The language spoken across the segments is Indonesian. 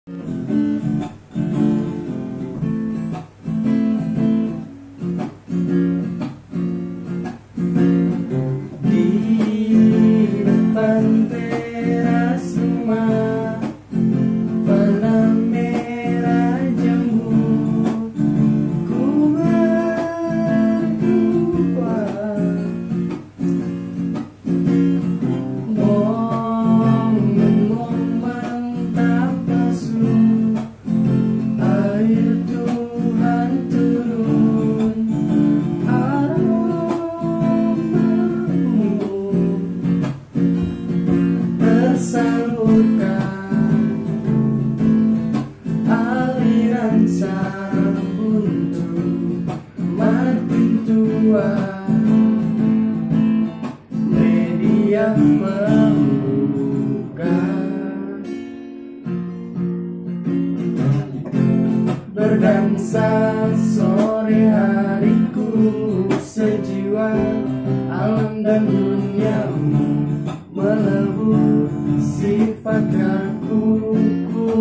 Di depan teras rumah warna merah jambu, ku berdua momen-momen tak lesu, air Tuhan turun, tersalurkan aliran sarang buntu mati tua, media membuka berdansa sore hariku sejiwa, alam dan duniamu melebur sifat kakuku.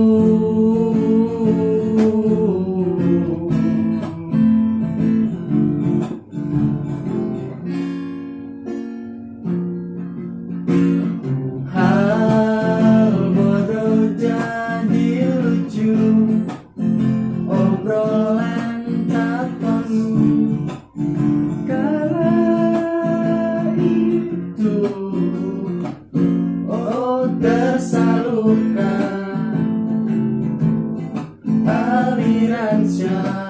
Hal bodoh jadi lucu, obrolan tak perlu, kala itu tersalurkan aliran syaraf.